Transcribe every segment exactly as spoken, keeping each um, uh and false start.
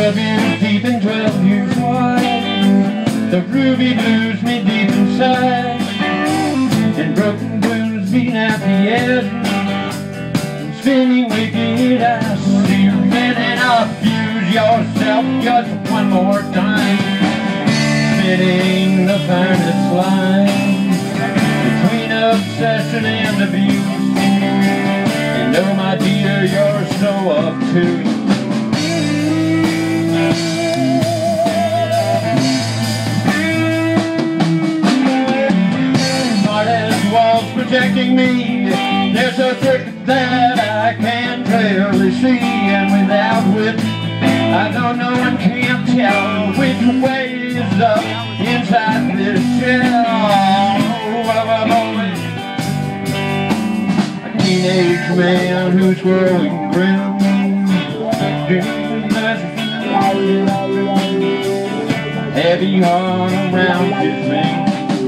twelve years deep and twelve years wide. The ruby blues me deep inside, and broken blues beating out the edge. And spinning wicked, I see you spinning. Abuse yourself just one more time, spinning the finest line between obsession and abuse. And oh my dear, you're so obtuse. Protecting me, there's a trick that I can clearly see, and without which I don't know and can't tell which way is up inside this shell. Oh, boy, a teenage man who's growing grim, heavy heart around his mane.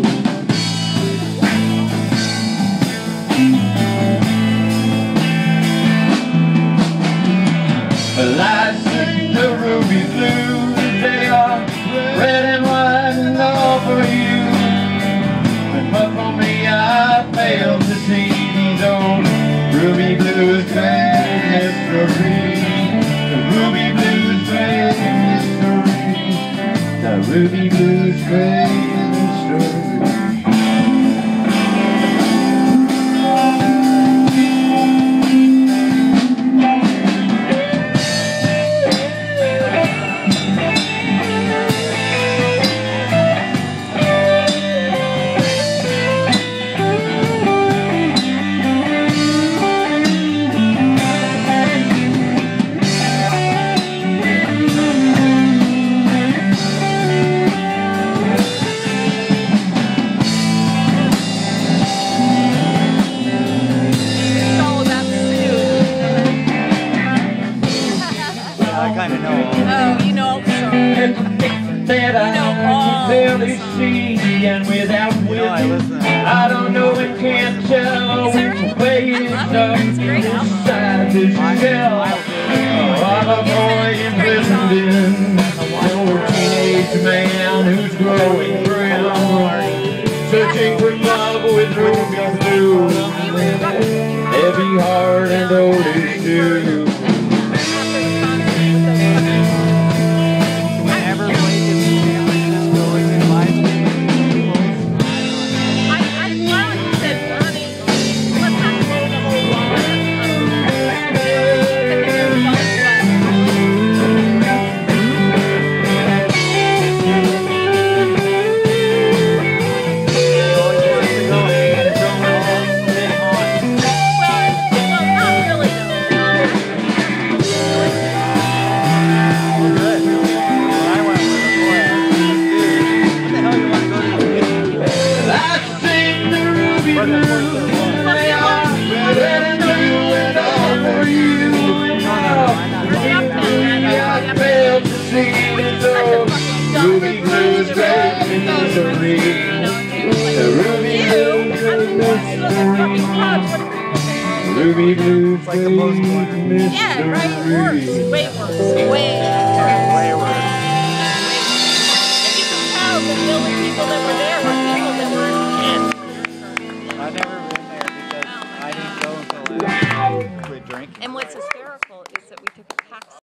Well, I see the ruby blues, they are red and white and all for you. But for me, I fail to see these old ruby blues great mystery. The ruby blues great mystery. The ruby blues great mystery. I kind of know. Oh, you know that I can barely see, and without with you, I don't know and can't tell which way is up inside this shell. I'm a boy imprisoned in a teenage man who's growing grim, searching for love with ruby blue, heavy heart and oldies too. Ruby blues great mystery. The ruby blues mystery. Ruby blues great mystery. Yeah, right, worse. Way worse. Way, way worse. And you can tell that the only people that were there were people that were in. I've never been there because I didn't go until I quit drinking. And what's hysterical is that we took a taxi.